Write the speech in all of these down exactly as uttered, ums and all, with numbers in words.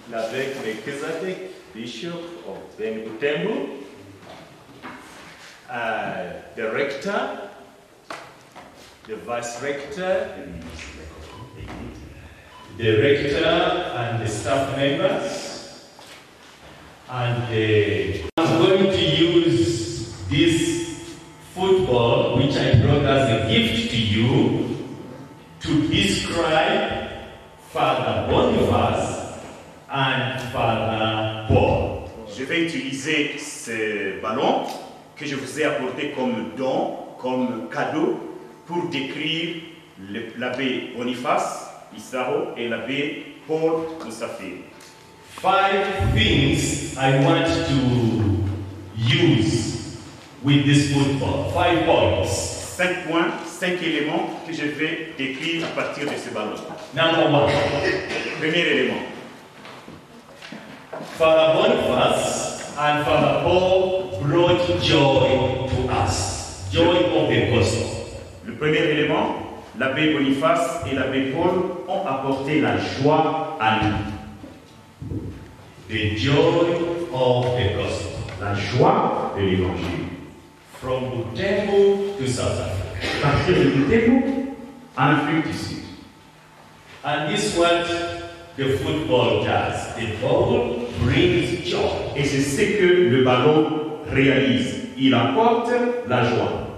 L'avec Melchizedek, Bishop of Ben Butembo, uh, the rector, the vice rector, the rector and the staff members, and uh, I'm going to use this football, which I brought as a gift to you, to describe Father Boniface and Father Paul. Je vais utiliser ce ballon que je vous ai apporté comme don, comme cadeau, pour décrire l'abbé Boniface Isao et l'abbé Paul Moussafir. Five things I want to use with this football. Five points. Cinq points, cinq éléments que je vais décrire à partir de ce ballon. Number one. Premier élément. Father Boniface and Father Paul brought joy to us. Joy of the gospel. Le premier élément, l'abbé Boniface et l'abbé Paul ont apporté la joie à nous. The joy of the gospel. La joie de l'évangile. From Butembo to South Africa. Partir de Butembo en Afrique du Sud. And this is what the football does. The ball brings joy. Et c'est ce que le ballon réalise. Il apporte la joie.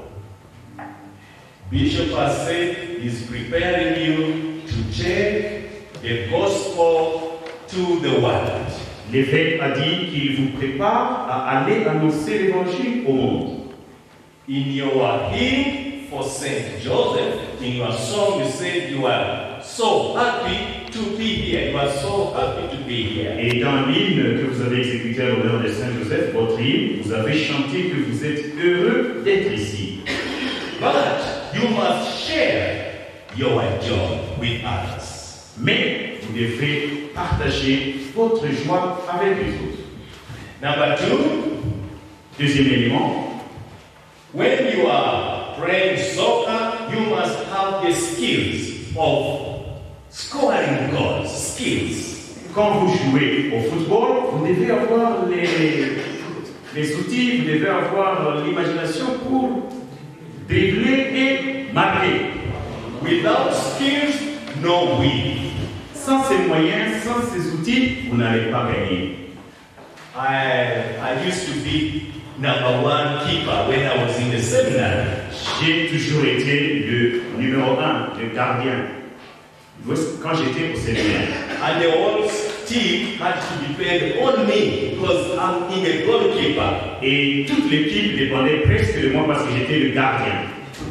Bishop has said he's preparing you to take the gospel to the world. L'évêque a dit qu'il vous prépare à aller annoncer l'évangile au monde. In your hymn for Saint Joseph, in your song you said you are so happy to be here. You are so happy to be here. Et dans l'hymne que vous avez exécuté à l'honneur de Saint Joseph, votre hymne, vous avez chanté que vous êtes heureux d'être ici. But you must share your joy with others. Mais vous devez partager votre joie avec les autres. Number two, deuxième élément. When you are playing soccer, you must have the skills of scoring goals. Skills. Quand vous jouez au football, vous devez avoir les, les outils, vous devez avoir l'imagination pour dribbler et marquer. Without skills, no win. Sans ces moyens, sans ces outils, vous n'allez pas gagner. I, I used to be number one keeper when I was in the seminary. J'ai toujours été le numéro un, le gardien, quand j'étais au séminaire. And the whole team had to depend on me because I'm in a goalkeeper. Et toute l'équipe dépendait presque de moi parce que j'étais le gardien.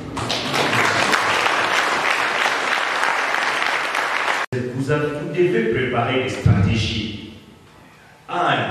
Vous, avez, vous devez préparer des stratégies. And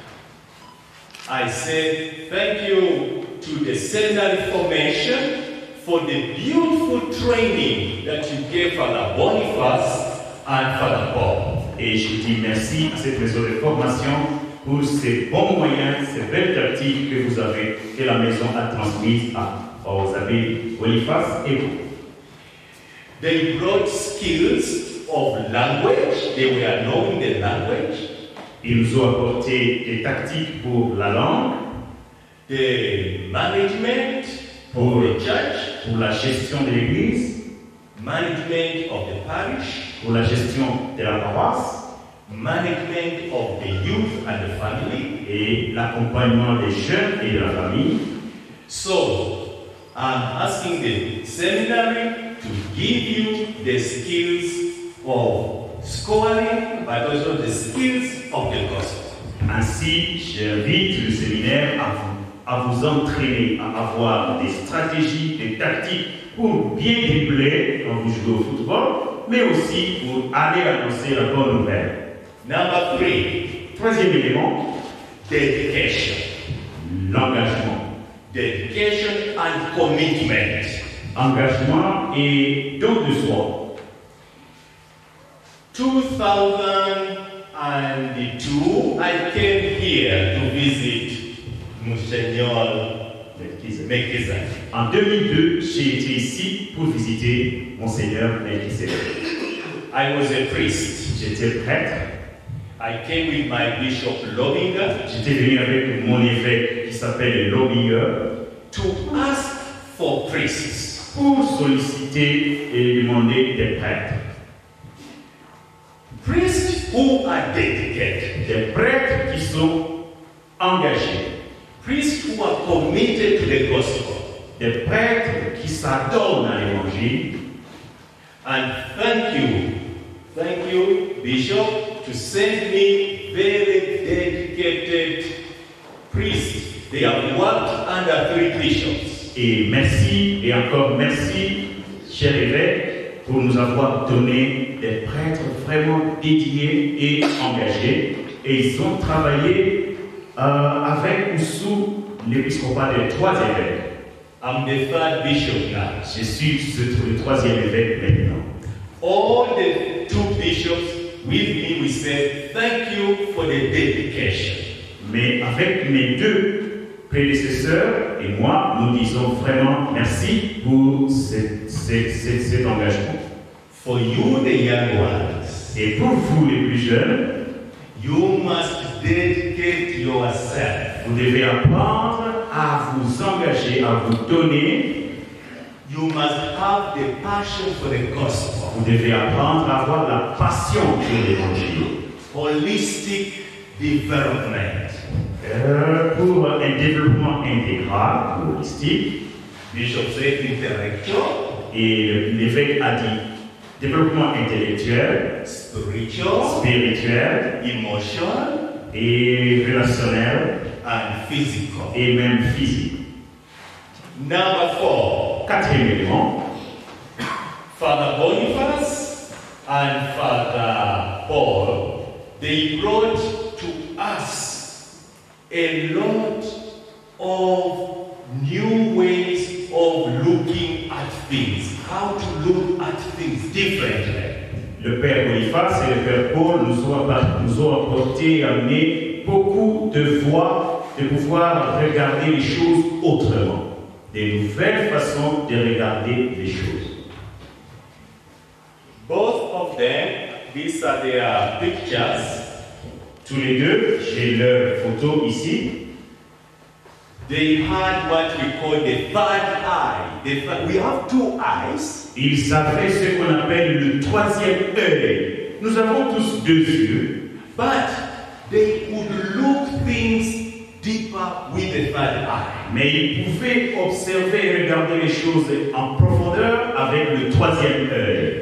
I said thank you to the seminary formation for the beautiful training that you gave Father Boniface and Father Paul. Et je dis merci à cette maison de formation pour ces bons moyens, ces belles tactiques que vous avez, que la maison a transmises aux abbés Boniface et Paul. They brought skills of language. They were knowing the language. Ils nous ont apporté des tactiques pour la langue, the management pour the church, pour la gestion de l'église, management of the parish, pour la gestion de la paroisse, management of the youth and the family, et l'accompagnement des jeunes et de la famille. So, I'm asking the seminary to give you the skills of scoring, but also the skills of the gospel. Ainsi, j'invite le séminaire à vous, à vous entraîner, à avoir des stratégies, des tactiques pour bien dribbler quand vous jouez au football, mais aussi pour aller annoncer la bonne nouvelle. Number three. Troisième élément, dedication. L'engagement. Dedication and commitment. Engagement et don de soi. two thousand two, I came here to visit Monseigneur Melchizedek. En deux mille deux, j'ai été ici pour visiter Monseigneur Melchizedek. I was a priest. J'étais prêtre. I came with my Bishop Lobinger. J'étais venu avec mon évêque qui s'appelle Lobinger To ask for priests. pour solliciter et demander des prêtres. Priests who are dedicated. Des prêtres qui sont engagés. Priests who are committed to the gospel. Des prêtres qui s'adonnent à l'évangile. And thank you, thank you, Bishop, to send me very dedicated priests. They have worked under three bishops. Et merci, et encore merci, cher évêque, pour nous avoir donné des prêtres vraiment dédiés et engagés. Et ils ont travaillé euh, avec ou sous l'épiscopat des trois évêques. I'm the third bishop now. Je suis le troisième évêque maintenant. All the two bishops with me, we said, thank you for the dedication. Mais avec mes deux prédécesseurs et moi, nous disons vraiment merci pour cet, cet, cet, cet engagement. For you, the young ones, Et pour vous les plus jeunes, you must dedicate yourself. vous devez apprendre à vous engager, à vous donner. You must have the passion for the gospel. Vous devez apprendre à avoir la passion pour l'évangile. Holistic development. Euh, pour un développement intégral, holistique. Bishop said intellectual, Et l'évêque a dit développement intellectuel, spiritual, spirituel, emotional, et relationnel, and physical. et même physique. Number four, Quatrième élément, Father Boniface and Father Paul, they brought to us a lot of new ways of looking at things, how to look at things differently. le Père Boniface et le Père Paul nous ont, nous ont apporté et amené beaucoup de voies de pouvoir regarder les choses autrement. Des nouvelles façons de regarder les choses. Both of them, these are their pictures. Tous les deux, j'ai leurs photos ici. They had what we call the third eye. The th- we have two eyes. Ils avaient ce qu'on appelle le troisième œil. Nous avons tous deux yeux, But they could look things deeper with the third eye. mais ils pouvaient observer et regarder les choses en profondeur avec le troisième œil.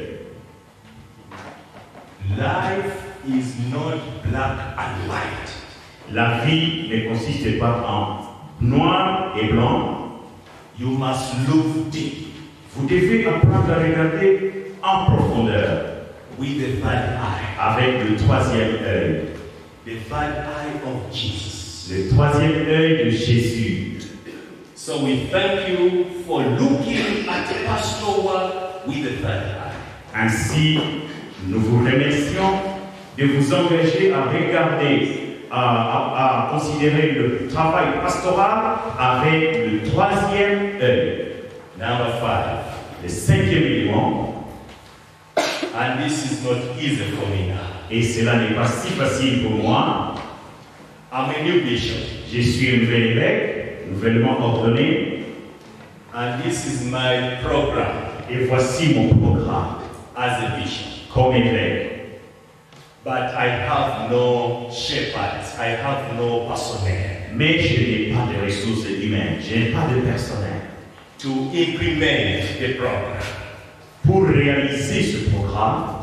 Life is not black and white. La vie ne consiste pas en noir et blanc. You must look deep Vous devez apprendre à regarder en profondeur with the third eye. avec le troisième œil. The third eye of Jesus. Le troisième œil de Jésus. So we thank you for looking at pastoral work with the third eye. Ainsi, nous vous remercions de vous engager à regarder, à, à- à considérer le travail pastoral avec le troisième œil. Number five. Le cinquième élément, And this is not easy for me now. et cela n'est pas si facile pour moi. I'm a new bishop. Je suis un nouvel évêque, nouvellement ordonné, And this is my program et voici mon programme as a bishop. comme évêque. But I have no shepherds. I have no personnel Mais je n'ai pas de ressources humaines, je n'ai pas de personnel. to implement the program. Pour réaliser ce programme,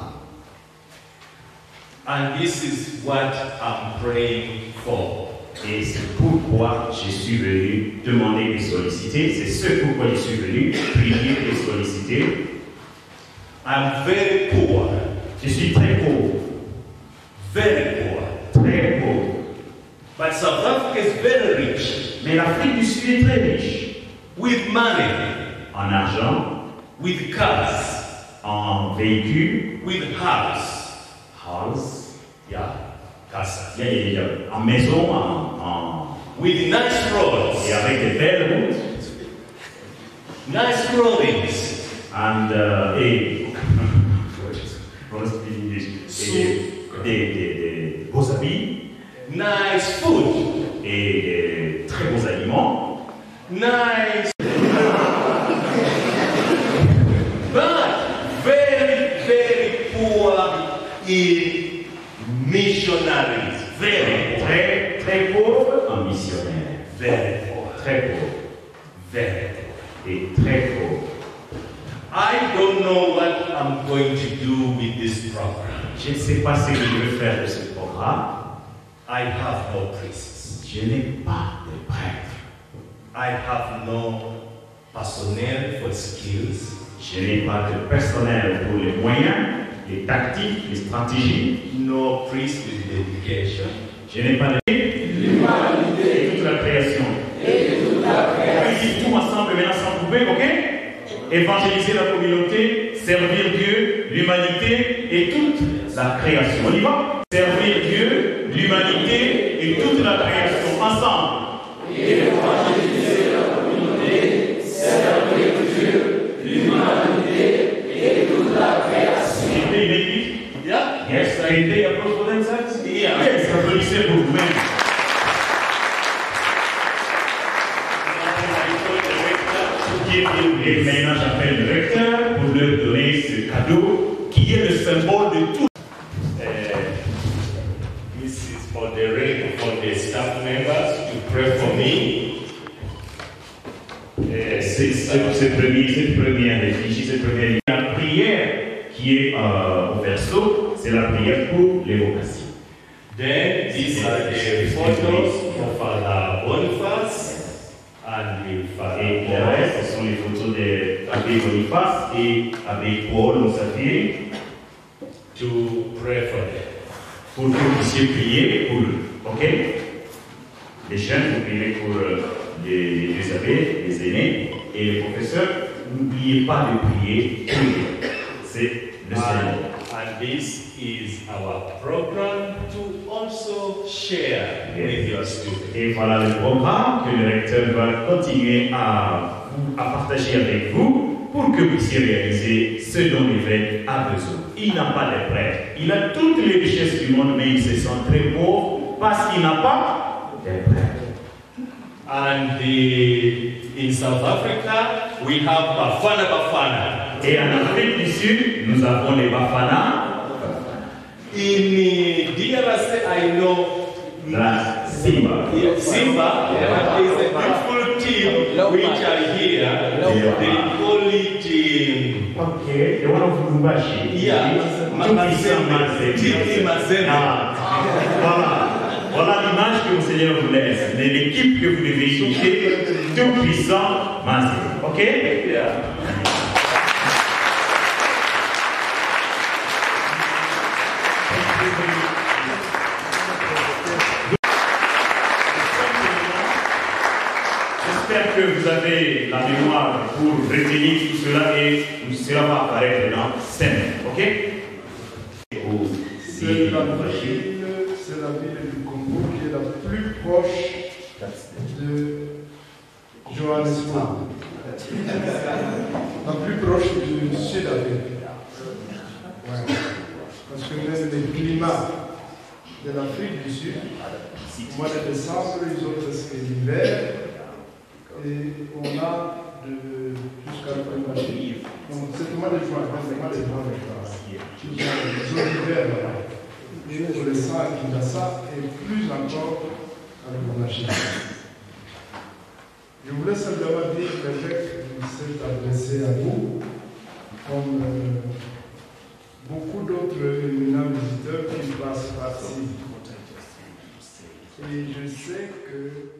And this is what I'm praying for. et c'est pourquoi je suis venu demander et solliciter, c'est ce pourquoi je suis venu prier et solliciter. I'm very poor, Je suis très pauvre, very poor. très pauvre. But South Africa is very rich Mais l'Afrique du Sud est très riche with money, en argent, with cars, en véhicules, with house. house, Yeah, casa. il y a- il y a- en maison, en, en- With nice roads, et avec des belles routes, nice clothing, and, euh, et, et des, des, des beaux habits. fruits, nice food, et des très bons aliments, nice, but very, very poor in missionaries. Very poor. très, très pauvres en missionnaires, Very poor. très pauvres Very poor. et très pauvres. I don't know what I'm going to do with this program. Je ne sais pas ce que je vais faire de ce programme. I have no priests. Je n'ai pas de prêtre. I have no personnel for skills. Je n'ai pas de personnel pour les moyens, les tactiques, les stratégies. No priest with dedication. Je n'ai pas de l'humanité et toute la création. On peut dire tout ensemble maintenant sans couper, ok? Évangéliser la communauté, servir Dieu, l'humanité et toute la création. On y va? Servir Dieu, l'humanité et toute la création. Ensemble. Évangéliser la communauté, servir Dieu, l'humanité et toute la création. Can you make it? Yeah? Yes, can you take applause for themselves? Yeah. Yes, applaudissez pour vous-même. Et maintenant, j'appelle le recteur pour leur donner ce cadeau qui est le symbole de tout. Uh, this is for the ring for the staff members to pray for me. Uh, C'est ce, ce premier, cette première effigie, cette première ligne. La prière qui est euh, au verso, c'est la prière pour l'évocation. Then these are the photos of Father Boniface and the Et Father le reste, ce sont les photos d'Abbé Boniface et Abbé Paul Moussafiri to pray for them. pour que vous puissiez prier pour eux. Ok? Les jeunes, vous priez pour euh, les, les deux abbés, les aînés et les professeurs. N'oubliez pas de prier pour eux. C'est le Seigneur. And, and this is our program to also share with your students. Et voilà le programme que le recteur va continuer à, à partager avec vous pour que vous puissiez réaliser ce dont l'évêque a besoin. Il n'a pas de prêtre. Il a toutes les richesses du monde, mais il se sent très pauvre parce qu'il n'a pas de prêtre. And the, in South Africa, we have Bafana Bafana. Et en Afrique du Sud, nous avons les Bafana. In D R C, I know La Simba. Simba is a beautiful team which are here. They call it um, Ok, the one of Lubumbashi. Yeah, Mazembe. Titi Mazembe. Ah, voilà. Voilà l'image que le Seigneur vous laisse. C'est l'équipe que vous devez écouter. Tout puissant Mazembe. Ok? Yeah. J'espère que vous avez la mémoire pour retenir tout cela et cela va apparaître dans cinq minutes. Ok? C'est la ville, c'est la ville du Congo qui est la plus proche de Johannesburg. La plus proche du Sud-Afrique. Ouais. Parce que même les climats de l'Afrique du Sud, au mois de décembre, ils ont presque l'hiver. Et on a de jusqu'à le mois de juin. C'est le mois de juin, c'est le mois de juin, ils ont des zones d'hiver là-bas. Et pour les sang à Kinshasa et plus encore à Lubumbashi. Je voulais simplement dire que l'évêque s'est adressé à vous comme euh, beaucoup d'autres éminents visiteurs qui passent par ici. Et je sais que